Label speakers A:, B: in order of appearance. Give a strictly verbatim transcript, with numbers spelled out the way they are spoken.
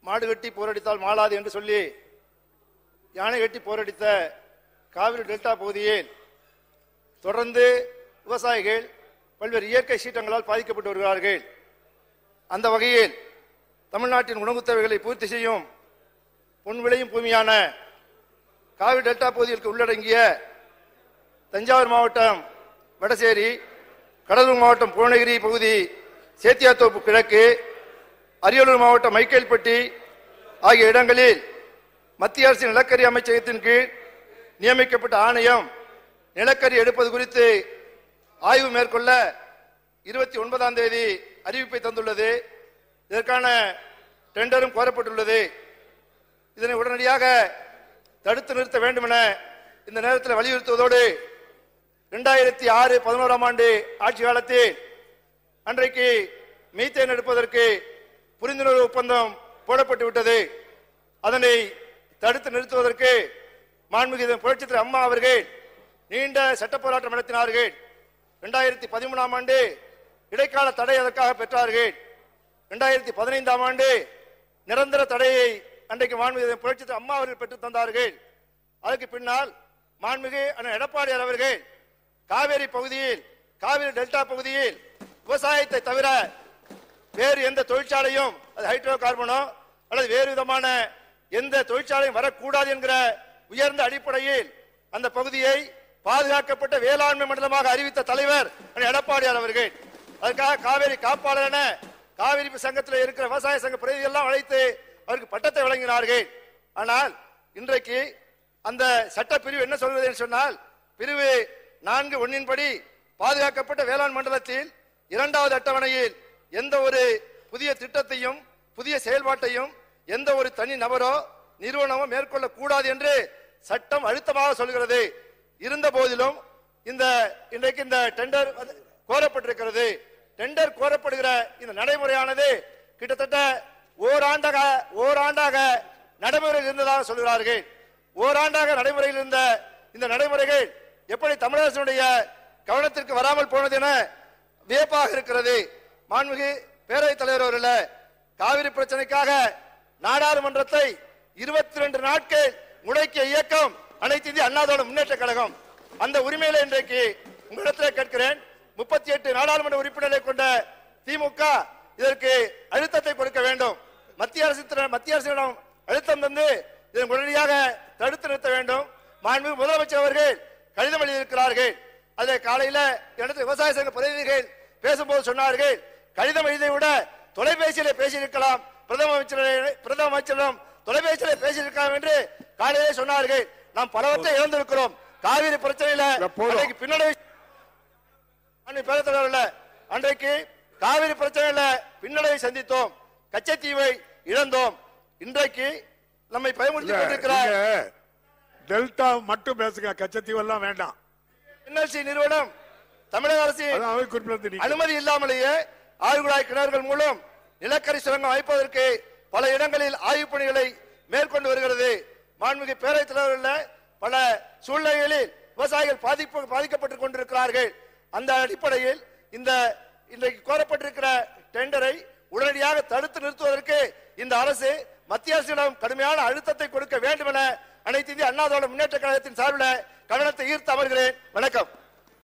A: மாடு கட்டி போரடித்தால் மாளாது என்று சொல்லி யானை கட்டி போரடித்த காவிரி டெல்டா பகுதியில் தொடர்ந்து விவசாயிகள் பல்வேறு இயற்கை சீற்றங்களால் பாதிக்கப்பட்டு வருகிறார்கள். அந்த வகையில் தமிழ்நாட்டின் உணவு தேவைகளை பூர்த்தி செய்யும் பொன் விளையும் பூமியான காவிரி டெல்டா பகுதிகளுக்கு உள்ளடங்கிய தஞ்சாவூர் மாவட்டம் வடசேரி, கடலூர் மாவட்டம் புவனகிரி பகுதி, சேத்தியாத்தோப்பு கிழக்கு, அரியலூர் மாவட்டம் மைக்கேல்பட்டி ஆகிய இடங்களில் மத்திய அரசின் நிலக்கரி அமைச்சகத்தின் கீழ் நியமிக்கப்பட்ட ஆணையம் நிலக்கரி எடுப்பது குறித்து ஆய்வு மேற்கொள்ள இருபத்தி ஒன்பதாம் தேதி அறிவிப்பை தந்துள்ளது. இதற்கான டெண்டரும் கோரப்பட்டுள்ளது. இதனை உடனடியாக தடுத்து நிறுத்த வேண்டும் என இந்த நேரத்தில் வலியுறுத்துவதோடு இரண்டாயிரத்தி ஆறு பதினோராம் ஆண்டு ஆட்சி காலத்தில் அன்றைக்கு மீத்தேன் எடுப்பதற்கு புரிந்துணர்வு ஒப்பந்தம் போடப்பட்டு விட்டது. அதனை தடுத்து நிறுத்துவதற்கு மாண்புமிகு புரட்சித் தலைவர் அம்மா அவர்கள் நீண்ட சட்ட போராட்டம் நடத்தினார்கள். இரண்டாயிரத்தி பதிமூணாம் ஆண்டு இடைக்கால தடை அதற்காக பெற்றார்கள். இரண்டாயிரத்தி பதினைந்தாம் ஆண்டு நிரந்தர தடையை அன்றைக்கு மாண்புமிகு புரட்சித் தலைவர் அம்மா அவர்கள் பெற்றுத் தந்தார்கள். அதற்கு பின்னால் மாண்புமிகு அண்ணன் எடப்பாடியார் அவர்கள் காவேரி பகுதியில், காவிரி டெல்டா பகுதியில் விவசாயத்தை தவிர வேறு எந்த தொழிற்சாலையும், அது ஹைட்ரோ கார்பனோ அல்லது வேறு விதமான எந்த தொழிற்சாலையும் வரக்கூடாது என்கிற உயர்ந்த அடிப்படையில் அந்த பகுதியை பாதுகாக்கப்பட்ட வேளாண்மை மண்டலமாக அறிவித்த தலைவர் எடப்பாடியார் அவர்கள். அதுக்காக காவேரி காப்பாளர் என காவிரி சங்கத்தில் இருக்கிற விவசாய சங்க பிரதிநிதிகள் எல்லாம் அழைத்து அவருக்கு பட்டத்தை வழங்கினார்கள். ஆனால் இன்றைக்கு அந்த சட்ட பிரிவு என்ன சொல்வது என்று சொன்னால், பிரிவு நான்கு ஒன்னின்படி பாதுகாக்கப்பட்ட வேளாண் மண்டலத்தில் இரண்டாவது அட்டவணையில் எந்த ஒரு புதிய திட்டத்தையும் புதிய செயல்பாட்டையும் எந்த ஒரு தனி நபரோ நிறுவனமோ மேற்கொள்ள கூடாது என்று சட்டம் அழுத்தமாக சொல்கிறது. இருந்த போதிலும் இந்த இன்றைக்கு இந்த டெண்டர் கோரப்பட்டிருக்கிறது. டெண்டர் கோரப்படுகிற இந்த நடைமுறையானது கிட்டத்தட்ட ஓராண்டாக ஓராண்டாக நடைமுறையில் இருந்ததாக சொல்கிறார்கள். ஓராண்டாக நடைமுறையில் இருந்த இந்த நடைமுறைகள் எப்படி தமிழகத்தினுடைய கவனத்திற்கு வராமல் போனது என வியப்பாக இருக்கிறது. மாண்புமிகு பேரவைத் தலைவர் அவர்களே, காவிரி பிரச்சனைக்காக நாடாளுமன்றத்தை இருபத்தி ரெண்டு நாட்கள் முடக்கிய இயக்கம் அனைத்து இந்திய அண்ணா திராவிட முன்னேற்ற கழகம். அந்த உரிமையில இன்றைக்கு உங்களிடத்தில் கேட்கிறேன், முப்பத்தி எட்டு நாடாளுமன்ற உறுப்பினர்களை கொண்ட திமுக இதற்கு அழுத்தத்தை கொடுக்க வேண்டும். மத்திய அரசு மத்திய அரசிடம் அழுத்தம் தந்து இதை உடனடியாக தடுத்து நிறுத்த வேண்டும். மாண்புமிகு முதலமைச்சர் அவர்கள் கடிதம் எழுதியிருக்கிறார்கள். அதில் காலையில் இடத்தில் விவசாய சங்க பிரதிநிதிகள் பேசும்போது சொன்னார்கள், கடிதம் எழுதியை விட தொலைபேசியில பேசியிருக்கலாம், பிரதம அமைச்சர் பிரதம அமைச்சரிடம் தொலைபேசியில பேசியிருக்கலாம் என்று காலையிலே சொன்னார்கள். நாம் பலவற்றை இழந்திருக்கிறோம். காவிரி பிரச்சனையில பின்னடை அன்றைக்கு காவிரி பிரச்சனையில பின்னடைவை சந்தித்தோம், கச்சத்தீவை இழந்தோம். இன்றைக்கு நம்மை பயமுறுத்திக் கொண்டிருக்கிறார்.
B: டெல்டா மட்டும் பேசுங்க, கச்சத்தீவு எல்லாம் வேண்டாம்.
A: என்எல்சி நிறுவனம் தமிழக அரசின் அனுமதி இல்லாமலேயே ஆழ்குழாய் கிணறுகள் மூலம் நிலக்கரி சுரங்கம் அமைப்பதற்கு பல இடங்களில் ஆய்வுப் பணிகளை மேற்கொண்டு வருகிறது. மாண்புமிகு பேரவைத் தலைவர்கள் பல சூழ்நிலைகளில் விவசாயிகள் பாதிப்பு பாதிக்கப்பட்டுக் கொண்டிருக்கிறார்கள். அந்த அடிப்படையில் இந்த இன்றைக்கு கோரப்பட்டிருக்கிற டெண்டரை உடனடியாக தடுத்து நிறுத்துவதற்கு இந்த அரசு மத்திய அரசிடம் கடுமையான அழுத்தத்தை கொடுக்க வேண்டும் என அனைத்து இந்திய அண்ணா திராவிட முன்னேற்ற கழகத்தின் சார்பில் கவனத்தை ஈர்த்து அமர்கிறேன். வணக்கம்.